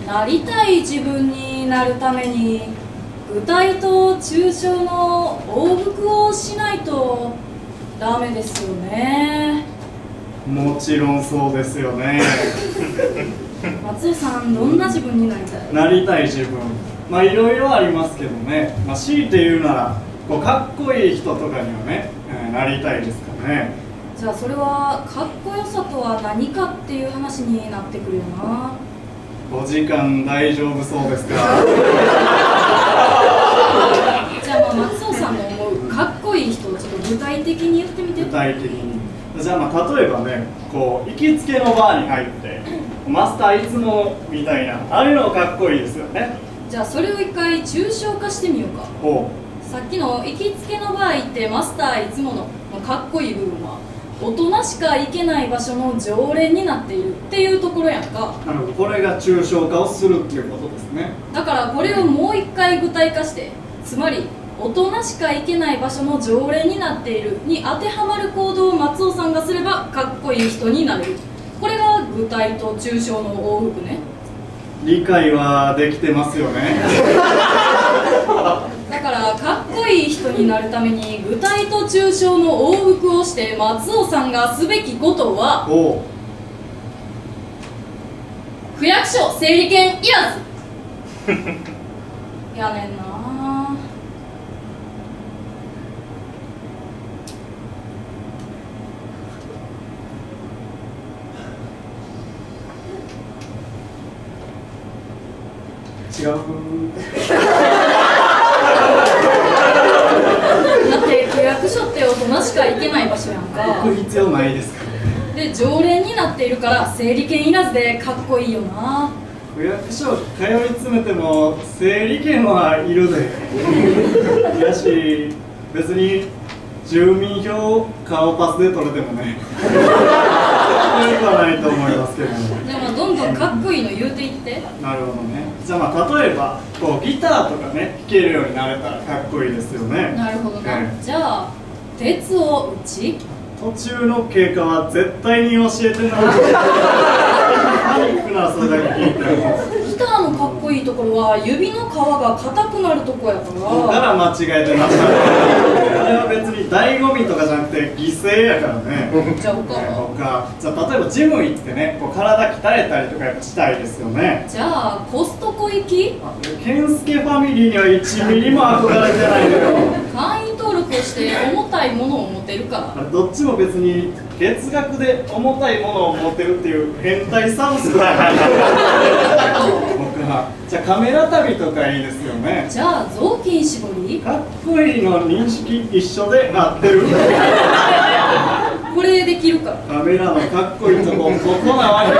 なりたい自分になるために具体と抽象の往復をしないとダメですよね。 もちろんそうですよね。 松尾さん、どんな自分になりたい？ なりたい自分、いろいろありますけどね、強いて言うならかっこいい人とかにはね、なりたいですかね。 じゃあそれはかっこよさとは何かっていう話になってくるよな。 お時間大丈夫そうですか？ じゃあ松尾さんの思うかっこいい人をちょっと具体的に言ってみて。 具体的に。じゃあ例えばね、行きつけのバーに入ってマスターいつもみたいな、あれのかっこいいですよね。 じゃあそれを一回抽象化してみようか。さっきの行きつけのバー行ってマスターいつものかっこいい部分は大人しか行けない場所の常連になっているっていうところやんか。 なるほど、これが抽象化をするっていうことですね。 だからこれをもう一回具体化して、つまり大人しか行けない場所の常連になっているに当てはまる行動を松尾さんがすればかっこいい人になれる。これが具体と抽象の往復ね。 理解はできてますよね。 だからかっこいい人になるために具体と抽象の往復をして松尾さんがすべきことは、区役所整理券いらずやねんな。 違う。 だって区役所って大人しか行けない場所やんか。 行く必要ないですからね。 で常連になっているから整理券いらずでかっこいいよな。 区役所通い詰めても整理券はいるで。いやし、別に住民票顔パスで取れてもね、悪くはないと思いますけども。 でもどんどんかっこいいの言うていって。 なるほどね。じゃあ例えばギターとかね弾けるようになれたらかっこいいですよね。 なるほどな。じゃあ鉄を打ち、 途中の経過は絶対に教えてな。パニックなそれだけ聞いてる。 ギターのかっこいいところは指の皮が硬くなるとこやから。 だから間違えてましたね。あれは別に醍醐味とかじゃなくて犠牲やからね。 じゃあ他じゃあ例えばジム行ってね、体鍛えたりとかやっぱしたいですよね。 じゃあコストコ行き、 健介ファミリーには1ミリも憧れてないのよ。 会員登録をして重たいものを持てるから。 どっちも別に月額で重たいものを持ってるっていう変態サウスだ。僕はじゃあカメラ旅とかいいですよね。 じゃあ雑巾絞り、 かっこいいの認識一緒で合ってる。 これできるから。 カメラのかっこいいとここなわけ。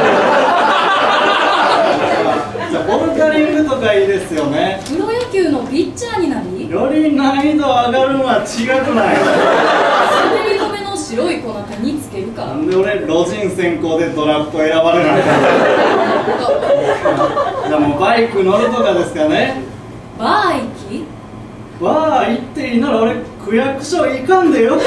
じゃあボルダリングとかいいですよね。 プロ野球のピッチャーになり、 より難易度上がるのは違くない？ 滑り止めの白い粉手につけるから。 なんで俺ロジン先行でドラフト選ばれないの？じゃあもうバイク乗るとかですかね。 バー行き、 バー行っていいなら俺区役所行かんでよかった。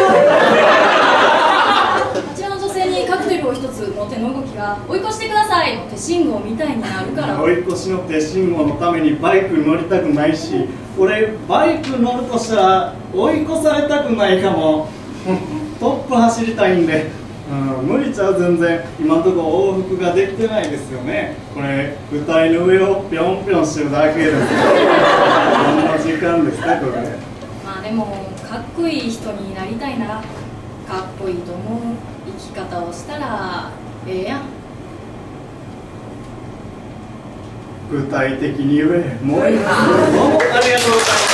こちらの女性にカクテルを一つの手の動きが追い越してくださいの手信号みたいになるから。 追い越しの手信号のためにバイク乗りたくないし、俺バイク乗るとしたら追い越されたくないかも。トップ走りたいんで、無理ちゃう。全然今のところ往復ができてないですよね。これ舞台の上をぴょんぴょんしてるだけです。こんな時間ですねこれ。 まあでもかっこいい人になりたいならかっこいいと思う生き方をしたらええやん。 具体的に言え。もうどうもありがとうございます。